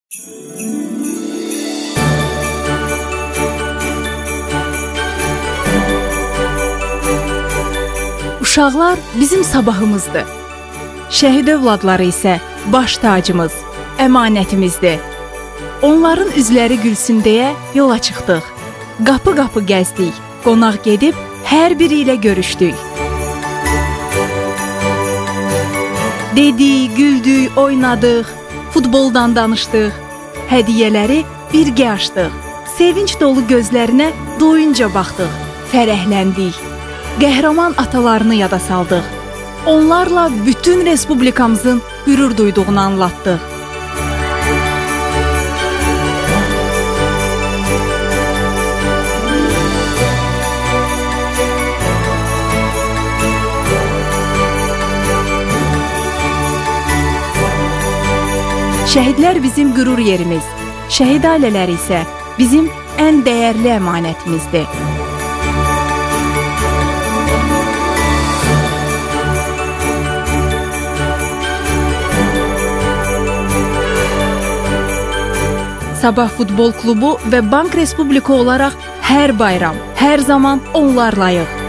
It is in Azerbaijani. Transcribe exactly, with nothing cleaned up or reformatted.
Uşaqlar bizim sabahımızdır. Şəhid övladları isə baş tacımız, əmanətimizdir. Onların üzləri gülsün deyə yola çıxdıq. Qapı-qapı gəzdik, qonaq gedib hər biri ilə görüşdük. Dedik, güldük, oynadıq, futboldan danışdıq. Hədiyyələri birgə açdıq. Sevinç dolu gözlərinə doyunca baxdıq, fərəhləndik. Qəhrəman atalarını yada saldıq. Onlarla bütün respublikamızın qürur duyduğunu anlattıq. Şəhidlər bizim qürur yerimiz, şəhid ailələri isə bizim ən dəyərli əmanətimizdir. Sabah Futbol Klubu və Bank Respublika olaraq hər bayram, hər zaman onlarlayıq.